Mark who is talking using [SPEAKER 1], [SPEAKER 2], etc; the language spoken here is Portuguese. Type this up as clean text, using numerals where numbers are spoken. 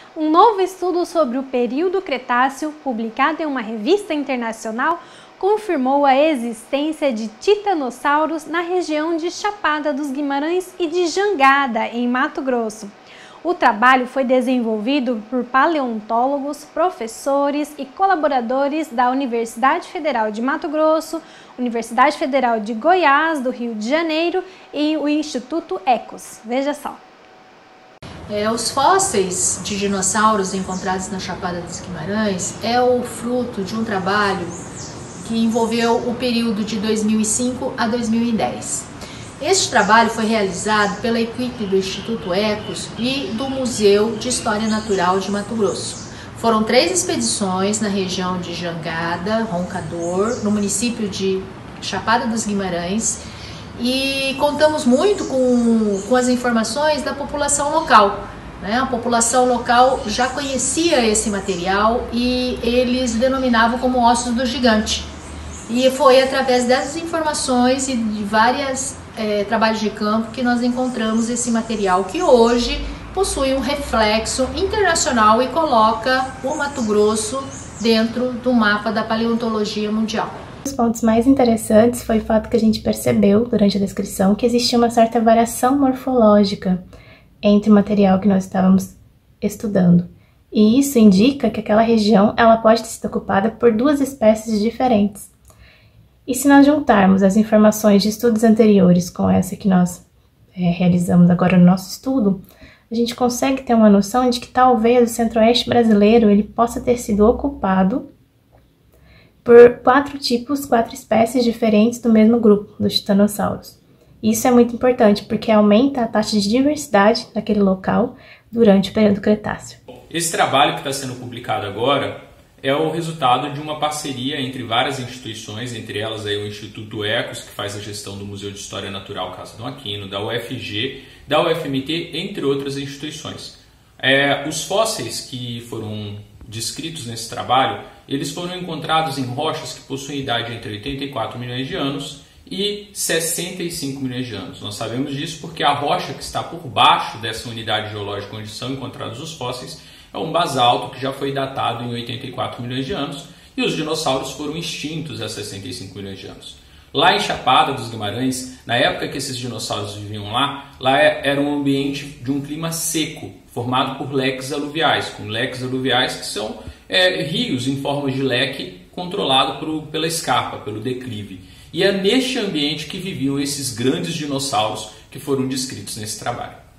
[SPEAKER 1] Um novo estudo sobre o período Cretáceo, publicado em uma revista internacional, confirmou a existência de titanossauros na região de Chapada dos Guimarães e de Jangada, em Mato Grosso. O trabalho foi desenvolvido por paleontólogos, professores e colaboradores da Universidade Federal de Mato Grosso, Universidade Federal de Goiás, do Rio de Janeiro e o Instituto Ecos. Veja só.
[SPEAKER 2] Os fósseis de dinossauros encontrados na Chapada dos Guimarães é o fruto de um trabalho que envolveu o período de 2005 a 2010. Este trabalho foi realizado pela equipe do Instituto Ecos e do Museu de História Natural de Mato Grosso. Foram 3 expedições na região de Jangada, Roncador, no município de Chapada dos Guimarães, e contamos muito com as informações da população local. A população local já conhecia esse material e eles denominavam como ossos do gigante. E foi através dessas informações e de vários trabalhos de campo que nós encontramos esse material, que hoje possui um reflexo internacional e coloca o Mato Grosso dentro do mapa da paleontologia mundial.
[SPEAKER 3] Um dos pontos mais interessantes foi o fato que a gente percebeu durante a descrição que existia uma certa variação morfológica entre o material que nós estávamos estudando. E isso indica que aquela região ela pode ter sido ocupada por 2 espécies diferentes. E se nós juntarmos as informações de estudos anteriores com essa que nós realizamos agora no nosso estudo, a gente consegue ter uma noção de que talvez o centro-oeste brasileiro ele possa ter sido ocupado por 4 espécies diferentes do mesmo grupo, dos titanossauros. Isso é muito importante porque aumenta a taxa de diversidade daquele local durante o período Cretáceo.
[SPEAKER 4] Esse trabalho que está sendo publicado agora é o resultado de uma parceria entre várias instituições, entre elas aí o Instituto Ecos, que faz a gestão do Museu de História Natural Casa Dom Aquino, da UFG, da UFMT, entre outras instituições. Os fósseis que foram descritos nesse trabalho, eles foram encontrados em rochas que possuem idade entre 84 milhões de anos e 65 milhões de anos. Nós sabemos disso porque a rocha que está por baixo dessa unidade geológica onde são encontrados os fósseis é um basalto que já foi datado em 84 milhões de anos e os dinossauros foram extintos há 65 milhões de anos. Lá em Chapada dos Guimarães, na época que esses dinossauros viviam lá era um ambiente de um clima seco, formado por leques aluviais, que são rios em forma de leque controlado pela escarpa, pelo declive. E é neste ambiente que viviam esses grandes dinossauros que foram descritos nesse trabalho.